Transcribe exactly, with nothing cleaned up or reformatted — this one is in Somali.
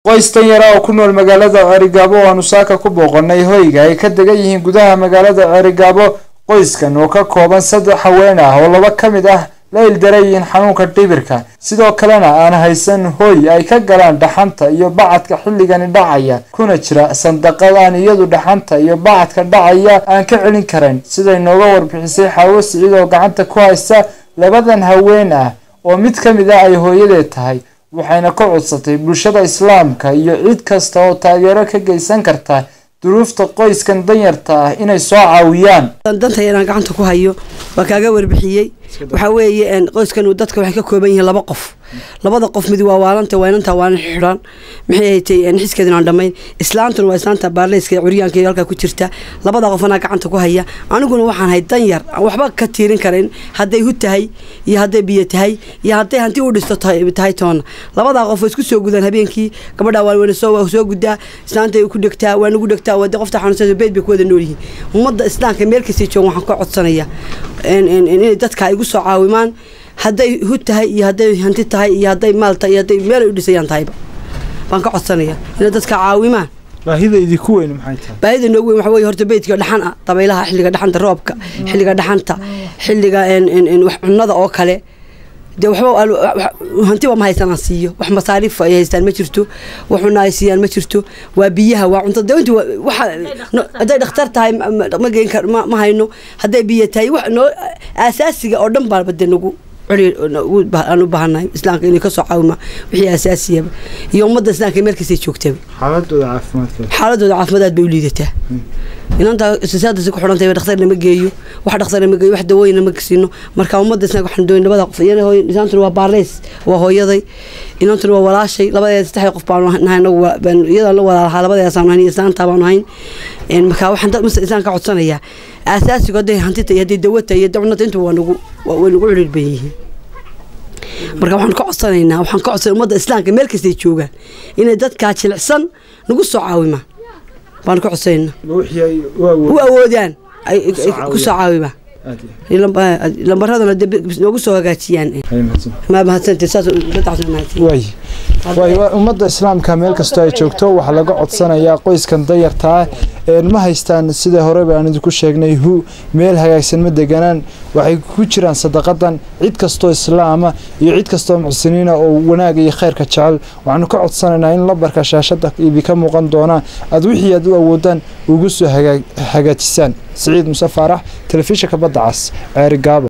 qoystan yara oo ku nool magaalada Cerigabo oo Nusaaka ku booqanay hoyga ay ka degan yihiin gudaha magaalada Cerigabo. Qoyskan oo ka kooban saddex haween ah oo laba ka mid ah la ildareeyeen xanuunka dhibirka, sidoo kalena aan haysan hoy ay ka galaan dhaxanta iyo bacadka xilligan dhacaya, kuna jira sandaqadaan iyadu dhaxanta iyo bacadka dhacaya aan ka celin karin. Siday nooga warbixisay Xawo Siciid oo gacanta ku haysta labadan haween ah oo mid ka mid ah ay hooyadeed tahay, waxayna ka codsatay bulshada islaamka iyo cid kasta oo taageero ka geysan karta duruufta qoyskan danyarta ah inay soo caawiyaan. danta inaan gacanta ku hayo waa kaaga warbixiyay waxa weeye in qoyskan uu dadka waxay ka kooban yihiin laba qof labada qof mid waa waalanta waynanta waan xiraan maxay ay tahay in xiskeedina dhamayn islaantuna waa islaanta baarleyska curyaanka halka ku jirta labada qofna gacanta ku haya aniguna waxaan hay danyar waxba ka tiirin karin haday hu tahay iyo haday biyo tahay iyo haday hanti u dhisto tahay toona labada qof isku soo gudan habeenkii gabadha waa weyn soo soo gudaa islaanta ku dhigtaa waa ugu dhigtaa wada qofta xanuunsan beed bay ku wada nool yihiin umada islaamka meel kasta joogan waxaan ka codsanaya in in dadka ay ugu soo caawimaan haday hu tahay iyo haday hanti tahay iyo haday maal tahay iyo haday meel u dhisayaan tahay baan ka codsanaya in dadka caawimaan baahida idinku weyn maxay tahay baahida noogu weyn waxa weeye horta beedka dhaxan ah dabaylaha xilliga dhaxanta roobka xilliga dhaxanta xilliga in in wax cunnada oo kale de waxba hanti waa ma haysan siiyo wax masaariif ay haystaan ma jirto waxuna ay siiyaan ma jirto waa biyaha waa cunto dawnti waxa haday dhakhtar tahay ma geen kar ma hayno haday biyo tahay wax asaasiga oo dhan baa badanagu aan u baahanahay islaamka inay ka soo caawima wixii asaasiya iyo ummadda islaamka meel kasta joogtay xaaladooda caafimaadka xaaladooda caafimaad bay u liidataa inanta siyaasada ku xirantay dhakhtar lama geeyo wax dhakhtar lama geeyo wax dawooyin lama siino marka ummadda islaamka waxaan doonay labada qof iyana hooyo inanta waa baarleys waa hooyaday inanta waa walaashay labadeed saddex qof baan nahay iyada la walaalaha labadeed aan nahay islaanta baan nahay in marka waxaan dad islaamka codsanaya asaasiga haday hanti tahay haday dawo tahay iyo dawladda inta waa nagu waa nagu xiriir bayihiin marka waxaan ka codsanaynaa waxaan ka codsanay ummadda islaamka meel kasta ay joogaan inay dadka jilicsan nagu soo caawima baan ka codsanayna wixii u awoodaan ay ku soo caawima lambaradana nagu soo hagaajiyaan ma mahadsantahay saas way way ummadda islaamka meel kasta ay joogto waxa laga codsanayaa qoyskan dayarta ee ma haystaan sida hore baan idinku sheegnay hu meel hagaagsan ma deganaan waxay ku jiraan sadaqadan cid kasto islaama iyo cid kasto muxsiniina oo wanaag iyo khayrka jecel waxaan ka codsanaynaa in la barka shaashada ibi ka muuqan doona ad wixii aad u awoodaan ugu soo hagaajisaan Siciid Muuse Faarax telefishinka Badda Cas Cerigabo.